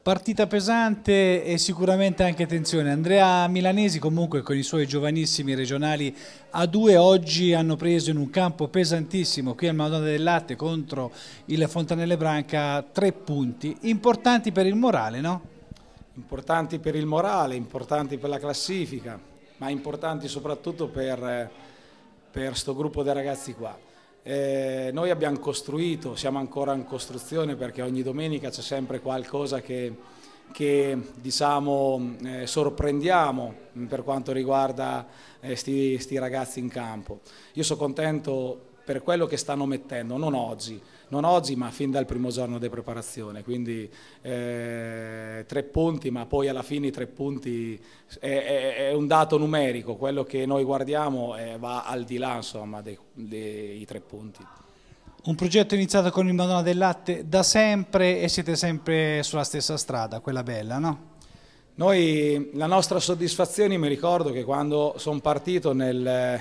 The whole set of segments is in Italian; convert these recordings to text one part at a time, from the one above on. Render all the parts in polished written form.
Partita pesante e sicuramente anche tensione. Andrea Milanesi comunque con i suoi giovanissimi regionali A2 oggi hanno preso in un campo pesantissimo qui al Madonna del Latte contro il Fontanelle Branca 3 punti, importanti per il morale, no? Importanti per il morale, importanti per la classifica, ma importanti soprattutto per sto gruppo di ragazzi qua. Noi abbiamo costruito, siamo ancora in costruzione perché ogni domenica c'è sempre qualcosa che diciamo, sorprendiamo per quanto riguarda sti ragazzi in campo. Io sono contento per quello che stanno mettendo, non oggi ma fin dal primo giorno di preparazione, quindi 3 punti, ma poi alla fine i 3 punti è un dato numerico, quello che noi guardiamo va al di là insomma, dei 3 punti. Un progetto iniziato con il Madonna del Latte da sempre e siete sempre sulla stessa strada, quella bella, no? Noi, la nostra soddisfazione, mi ricordo che quando sono partito nel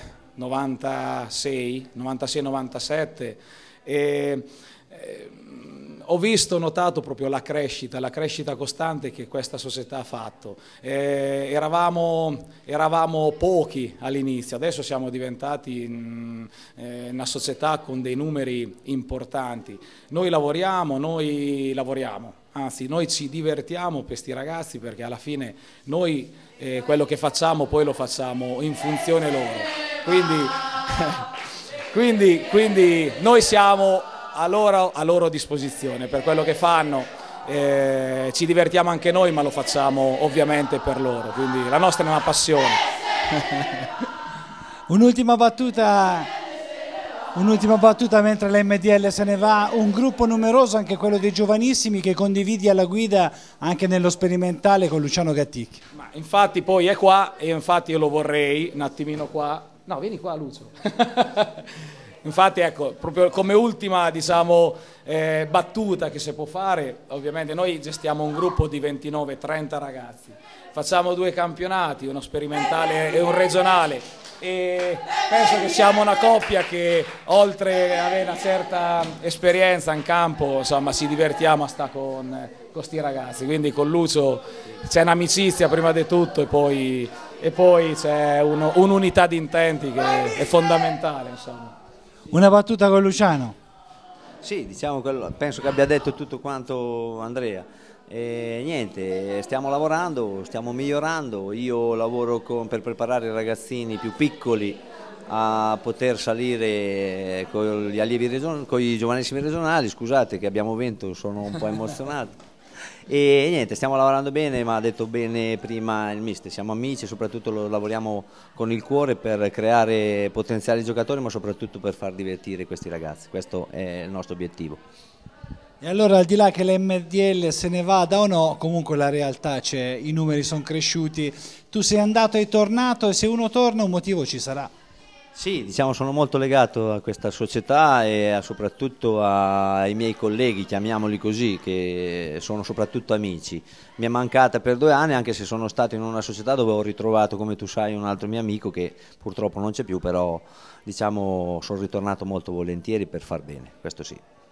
96-97 ho visto, notato proprio la crescita costante che questa società ha fatto. Eravamo pochi all'inizio, adesso siamo diventati una società con dei numeri importanti. Noi lavoriamo, anzi noi ci divertiamo per questi ragazzi perché alla fine noi quello che facciamo poi lo facciamo in funzione loro. Quindi noi siamo a loro disposizione per quello che fanno, ci divertiamo anche noi ma lo facciamo ovviamente per loro, quindi la nostra è una passione. Un'ultima battuta mentre l'MDL se ne va, un gruppo numeroso anche quello dei giovanissimi che condividi alla guida anche nello sperimentale con Luciano Gatticchi. Ma infatti poi è qua e infatti io lo vorrei un attimino qua, no vieni qua Lucio. Infatti ecco, proprio come ultima diciamo, battuta che si può fare, ovviamente noi gestiamo un gruppo di 29-30 ragazzi, facciamo 2 campionati, uno sperimentale e un regionale e penso che siamo una coppia che oltre ad avere una certa esperienza in campo, insomma ci divertiamo a stare con questi ragazzi, quindi con Lucio c'è un'amicizia prima di tutto e poi c'è un'unità di intenti che è fondamentale insomma. Una battuta con Luciano? Sì, diciamo penso che abbia detto tutto quanto Andrea. Niente, stiamo lavorando, stiamo migliorando, io lavoro per preparare i ragazzini più piccoli a poter salire con gli allievi con i giovanissimi regionali, scusate che abbiamo vinto, sono un po' emozionato. E niente, stiamo lavorando bene, ma ha detto bene prima il mister, siamo amici e soprattutto lavoriamo con il cuore per creare potenziali giocatori, ma soprattutto per far divertire questi ragazzi, questo è il nostro obiettivo. E allora al di là che l'MDL se ne vada o no, comunque la realtà c'è, i numeri sono cresciuti, tu sei andato e tornato e se uno torna un motivo ci sarà. Sì, diciamo sono molto legato a questa società e soprattutto ai miei colleghi, chiamiamoli così, che sono soprattutto amici. Mi è mancata per 2 anni anche se sono stato in una società dove ho ritrovato, come tu sai, un altro mio amico che purtroppo non c'è più, però diciamo sono ritornato molto volentieri per far bene, questo sì.